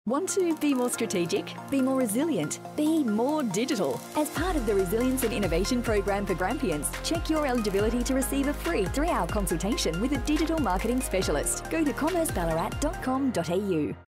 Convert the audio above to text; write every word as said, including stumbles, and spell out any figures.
Want to be more strategic, be more resilient, be more digital? As part of the Resilience and Innovation Program for Grampians, check your eligibility to receive a free three-hour consultation with a digital marketing specialist. Go to commerce ballarat dot com dot a u.